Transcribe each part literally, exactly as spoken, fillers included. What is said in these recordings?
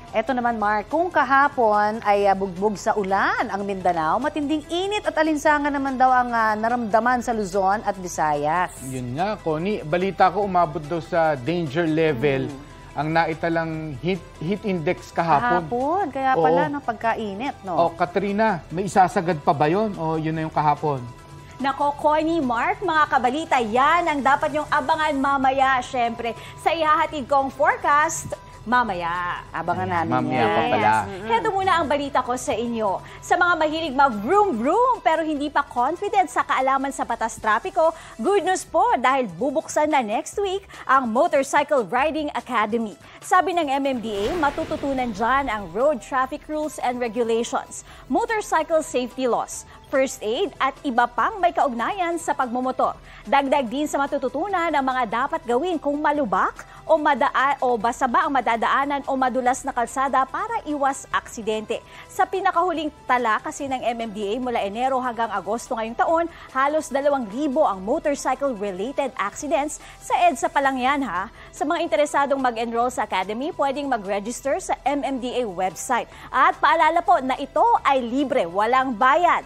Eto naman, Mark, kung kahapon ay uh, bugbog sa ulan ang Mindanao, matinding init at alinsangan naman daw ang uh, naramdaman sa Luzon at Visayas. Yun nga, Connie. Balita ko umabot daw sa danger level hmm. ang naitalang heat, heat index kahapon. Kahapon, kaya pala no, pagkainit, no? O, Katrina, may isasagad pa ba yun? O yun na yung kahapon? Nako, Connie, Mark, mga kabalita, yan ang dapat yung abangan mamaya, syempre, sa ihahatid kong forecast mamaya. Abangan namin mamaya yan. pa pala. Mm-hmm. Heto muna ang balita ko sa inyo. Sa mga mahilig mag-vroom-vroom pero hindi pa confident sa kaalaman sa batas trapiko, good news po dahil bubuksan na next week ang Motorcycle Riding Academy. Sabi ng M M D A, matututunan dyan ang road traffic rules and regulations, motorcycle safety laws, first aid at iba pang may kaugnayan sa pagmumotor. Dagdag din sa matututunan ang mga dapat gawin kung malubak o, madaa o basaba ang madadaanan o madulas na kalsada para iwas aksidente. Sa pinakahuling tala kasi ng M M D A mula Enero hanggang Agosto ngayong taon, halos dalawang libo ang motorcycle-related accidents sa EDSA pa lang yan ha. Sa mga interesadong mag-enroll sa Academy, pwedeng mag-register sa M M D A website. At paalala po na ito ay libre, walang bayad.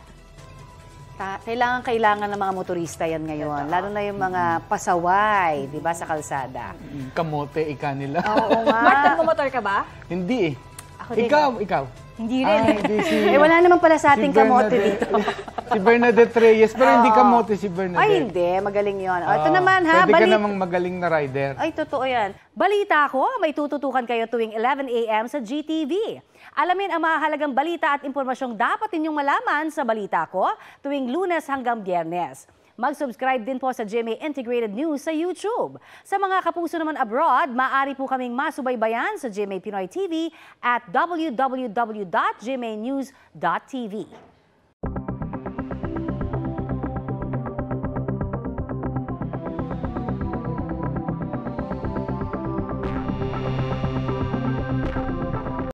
Kailangan, kailangan ng mga motorista yan ngayon. Lalo na yung mga pasaway, di ba, sa kalsada. Kamote, ika nila. Oo nga. Mark, nagmumotor ka ba? Hindi eh. Ako din. Ikaw, ikaw. Hindi rin. Ah, hindi si, eh, wala naman pala sa ating si kamote dito. Si Bernadette Reyes, pero hindi kamote si Bernadette. Ay, hindi. Magaling yon. O, ito Uh, naman ha. Pwede Balit... ka namang magaling na rider. Ay, totoo yan. Balita ko, may tututukan kayo tuwing eleven a m sa G T V. Alamin ang mahalagang balita at impormasyong dapat ninyong malaman sa Balita Ko tuwing Lunes hanggang Biyernes. Mag-subscribe din po sa G M A Integrated News sa YouTube. Sa mga kapuso naman abroad, maaari po kaming masubaybayan sa G M A Pinoy T V at w w w dot g m a news dot t v.